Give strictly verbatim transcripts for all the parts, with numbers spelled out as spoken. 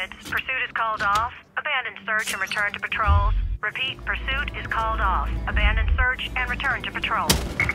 targets. Pursuit is called off. Abandon search and return to patrols. Repeat, pursuit is called off. Abandon search and return to patrol.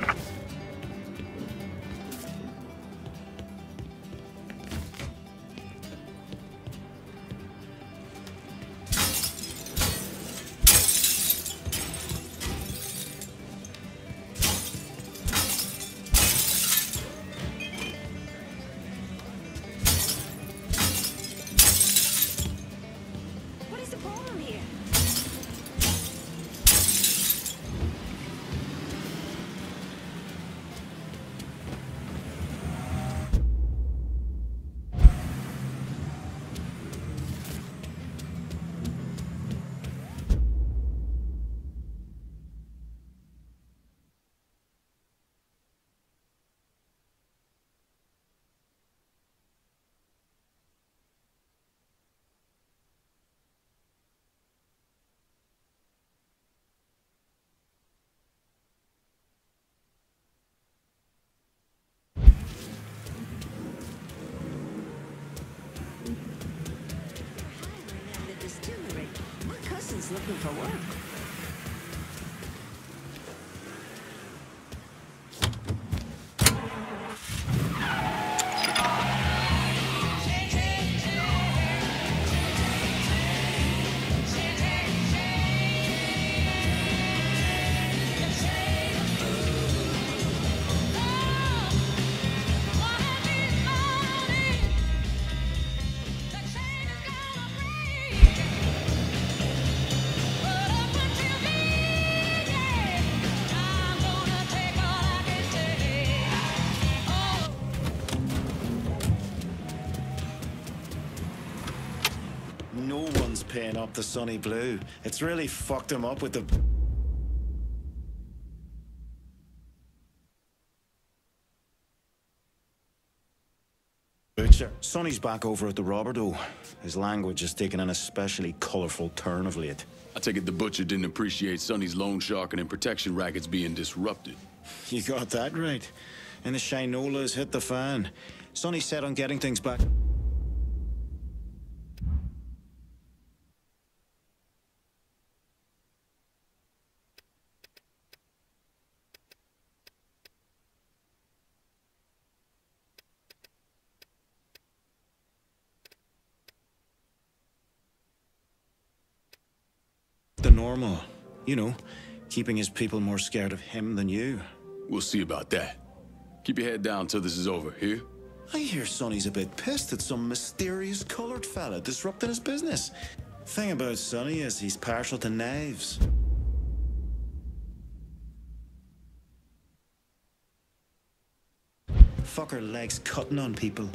Looking for work. No one's paying up the Sonny Blue. It's really fucked him up with the... Butcher. Sonny's back over at the Roberto. His language has taken an especially colourful turn of late. I take it the Butcher didn't appreciate Sonny's loan sharking and protection rackets being disrupted. You got that right. And the Shinolas hit the fan. Sonny's set on getting things back. The normal, you know, keeping his people more scared of him than you. We'll see about that. Keep your head down till this is over, here? I hear Sonny's a bit pissed at some mysterious coloured fella disrupting his business. Thing about Sonny is he's partial to knives. Fucker likes cutting on people.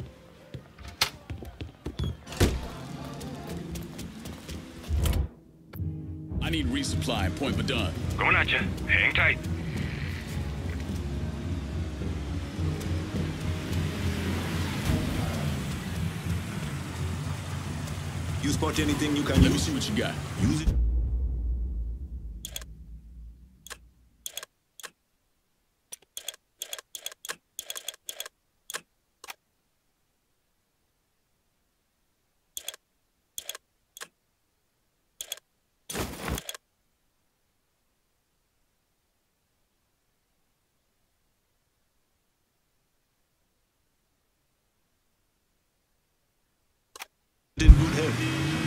I need resupply and point Badun. Going at you. Hang tight. You spot anything you can Let me use? see what you got. Use it. In good health.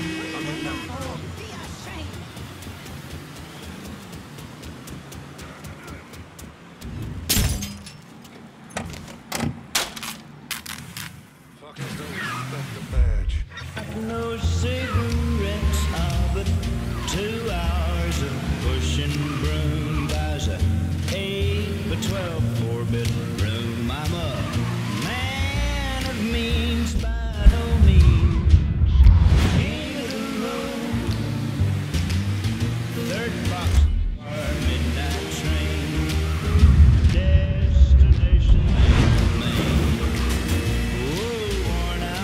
Fuckers don't respect the badge. No cigarettes, ah, but two hours of pushing broom buys a eight by twelve four bedroom. I'm a man of means by no means. King of the road, third box, our midnight train, destination Maine. Oh, worn out.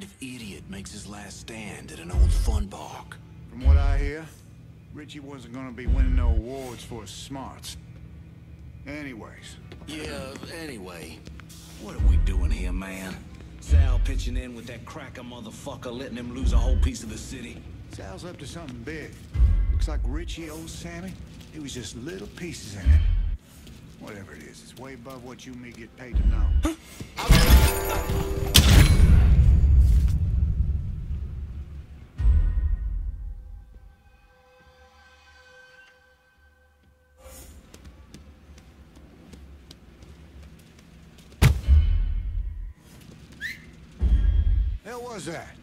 kind of idiot makes his last stand at an old fun park? From what I hear, Richie wasn't gonna be winning no awards for his smarts. Anyways. Yeah, anyway. What are we doing here, man? Sal pitching in with that cracker motherfucker, letting him lose a whole piece of the city? Sal's up to something big. Looks like Richie owes Sammy. It was just little pieces in it. Whatever it is, it's way above what you and me get paid to know. Hell was that?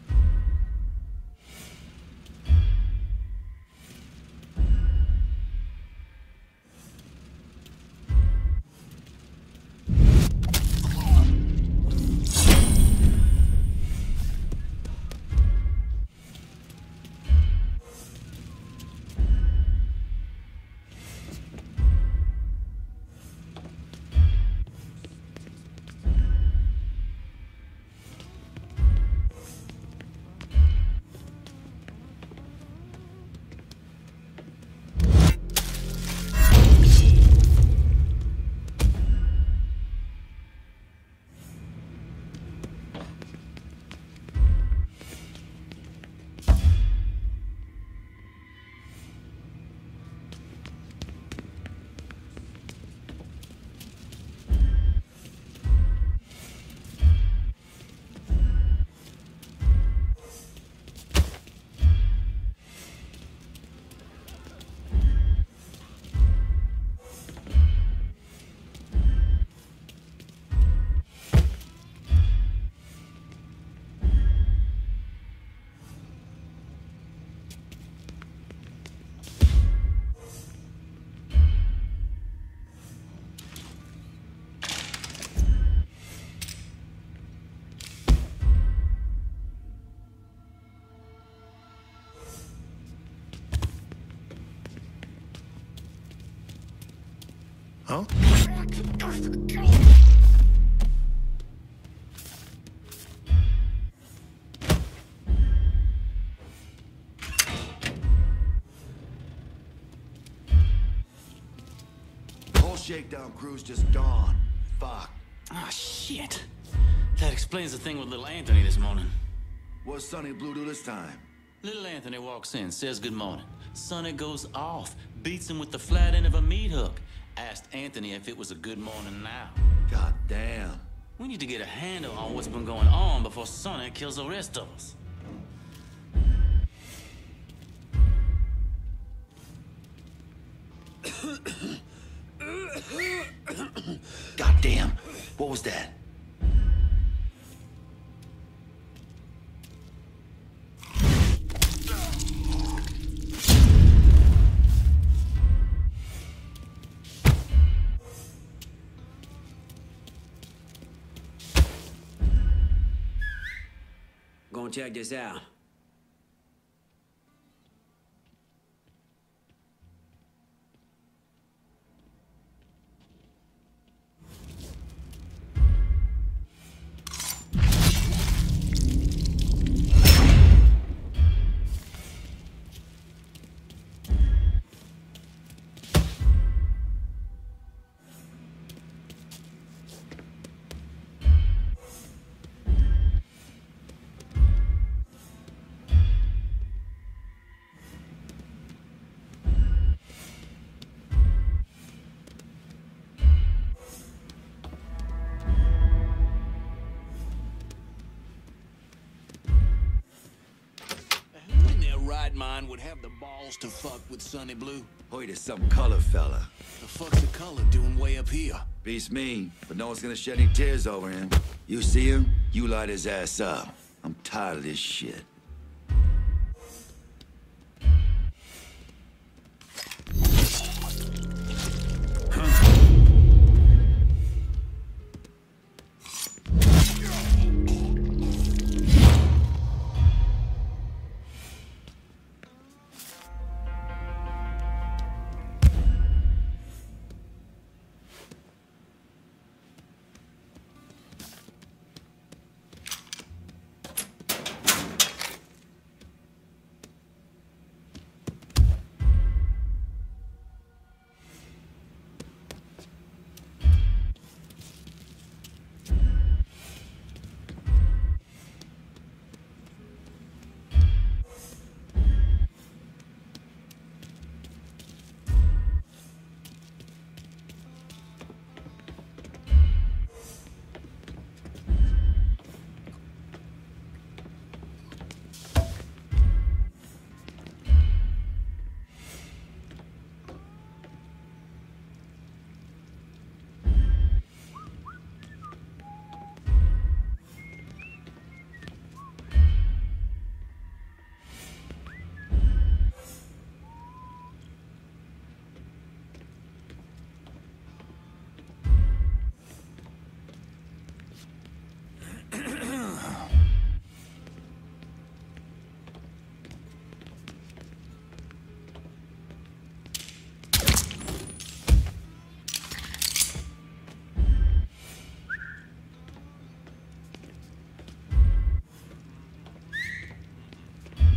Huh? The whole shakedown crew's just gone. Fuck. Ah, shit. That explains the thing with little Anthony this morning. What's Sonny Blue do this time? Little Anthony walks in, says good morning. Sonny goes off, beats him with the flat end of a meat hook. Asked Anthony if it was a good morning now. God damn. We need to get a handle on what's been going on before Sonny kills the rest of us. God damn. What was that? Go and check this out. Mine would have the balls to fuck with Sonny Blue. Boy, there's some color fella. The fuck's the color doing way up here? Beats me, but no one's gonna shed any tears over him. You see him, you light his ass up. I'm tired of this shit.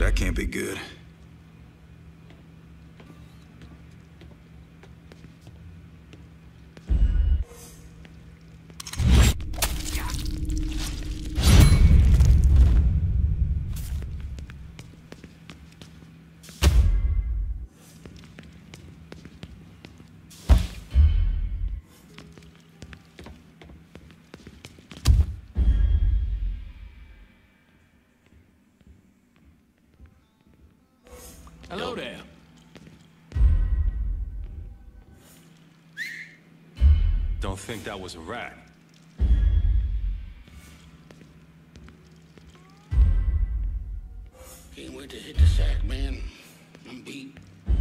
That can't be good. Hello there. Don't think that was a rat. Can't wait to hit the sack, man. I'm beat.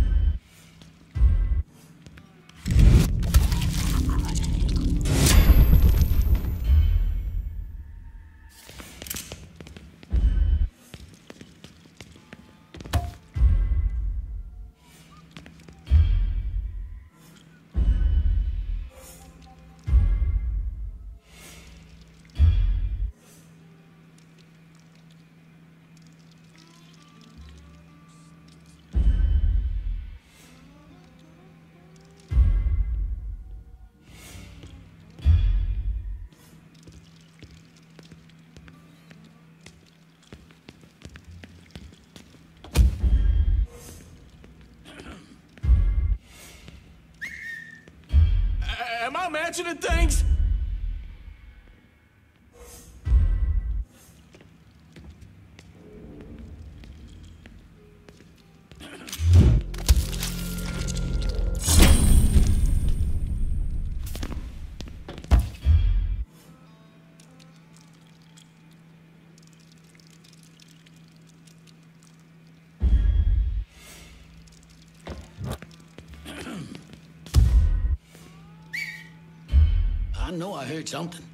Am I imagining things? I know I heard something.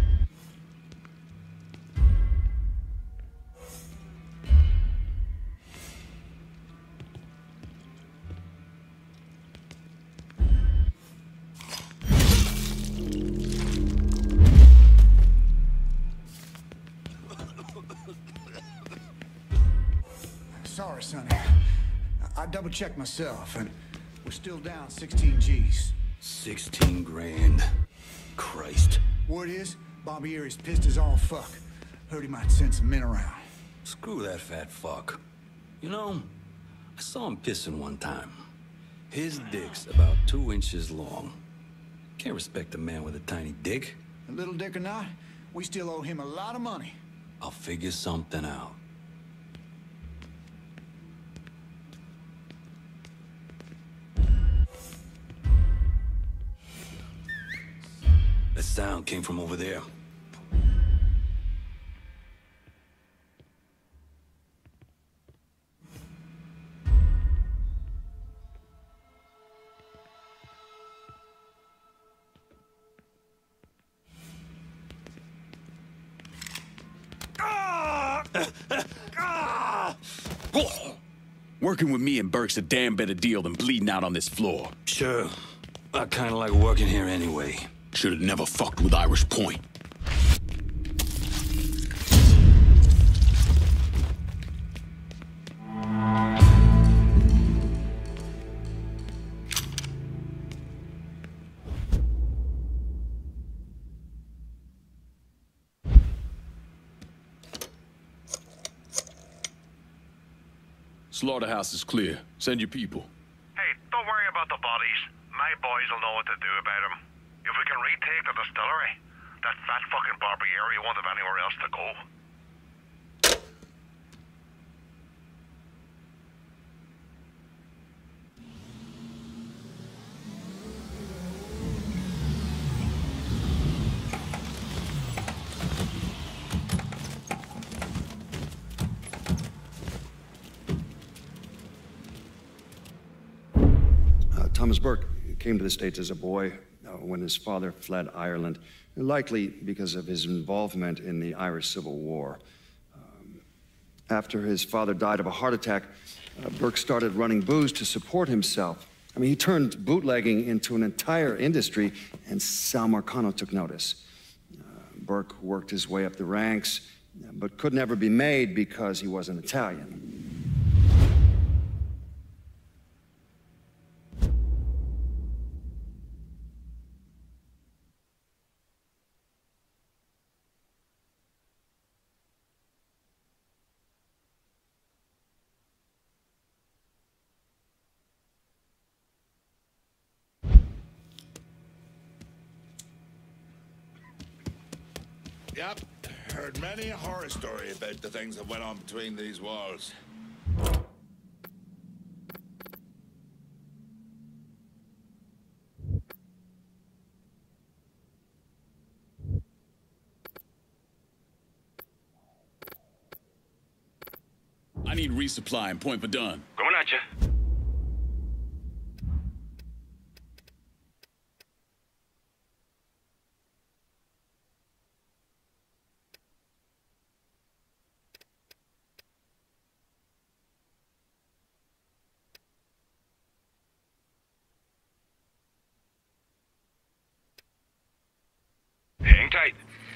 Sorry, Sonny. I double-checked myself, and we're still down sixteen G's. Sixteen grand. Christ. Word is, Bobby here is pissed as all fuck. Heard he might send some men around. Screw that fat fuck. You know, I saw him pissing one time. His dick's about two inches long. Can't respect a man with a tiny dick. A little dick or not, we still owe him a lot of money. I'll figure something out. The sound came from over there. Working with me and Burke's a damn better deal than bleeding out on this floor. Sure. I kinda like working here anyway. Should've never fucked with Irish Point. Slaughterhouse is clear. Send your people. Hey, don't worry about the bodies. My boys will know what to do about them. If we can retake the distillery, that fat fucking Barbieri won't have anywhere else to go. Thomas Burke came to the States as a boy uh, when his father fled Ireland, likely because of his involvement in the Irish Civil War. Um, after his father died of a heart attack, uh, Burke started running booze to support himself. I mean, he turned bootlegging into an entire industry, and Sal Marcano took notice. Uh, Burke worked his way up the ranks, but could never be made because he wasn't Italian. Yep. Heard many a horror story about the things that went on between these walls. I need resupply and Point Verdun. Coming at you. Hang tight.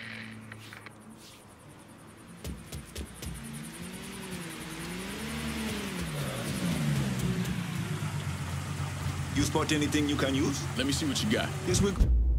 You spot anything you can use? Let me see what you got. Yes, we...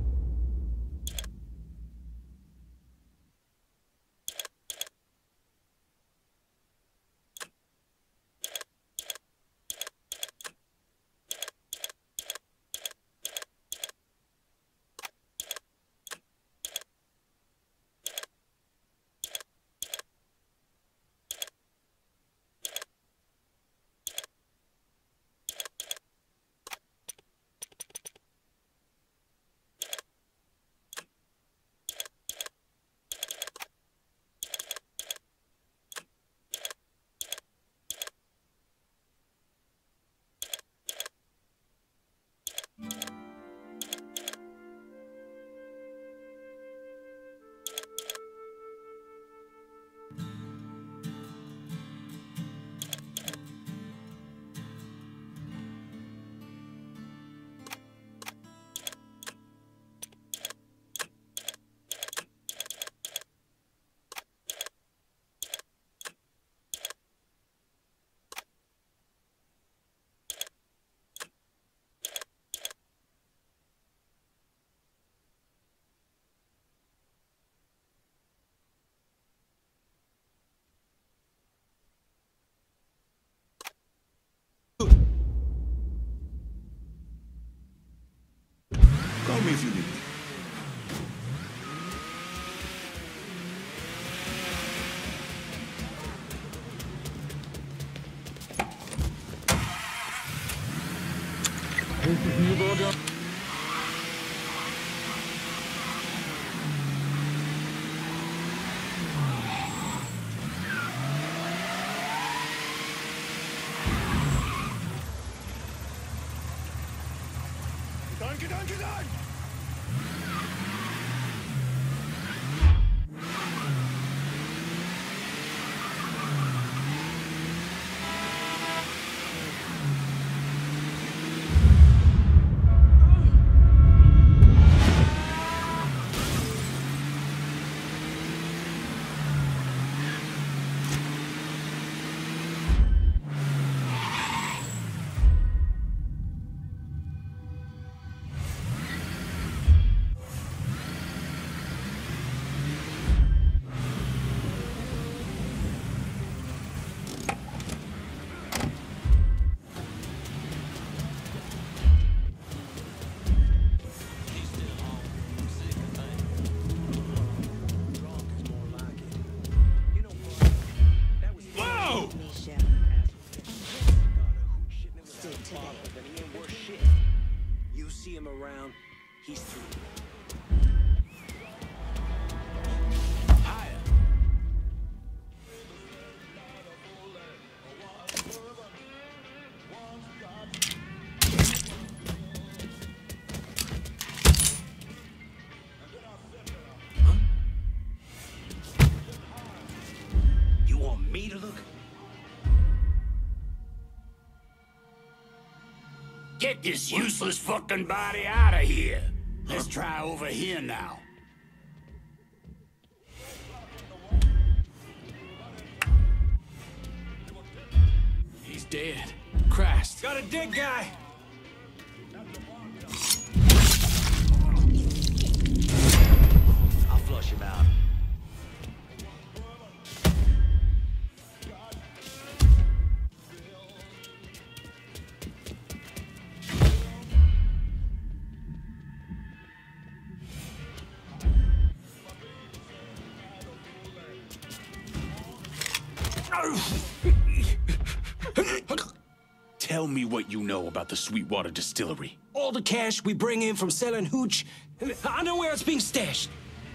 Call me if you need me. Get on, get on, get on! You see him around, he's through. You want me to look? Get this useless fucking body out of here. Let's try over here now. He's dead. Crashed. Got a dead guy. I'll flush him out. Tell me what you know about the Sweetwater Distillery. All the cash we bring in from selling hooch, I know where it's being stashed.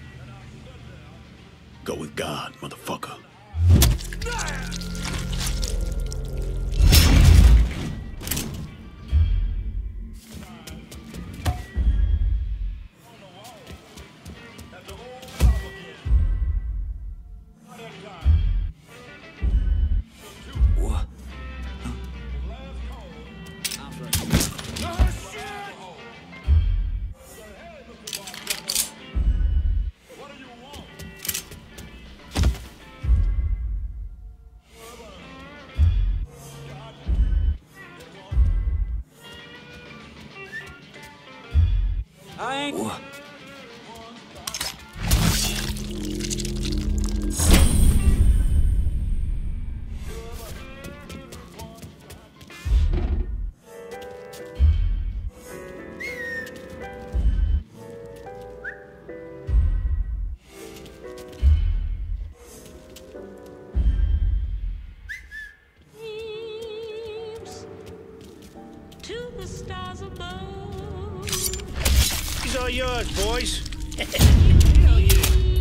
Go with God, motherfucker. I ain't... What? To the stars above. These are yours, boys. Hell yeah.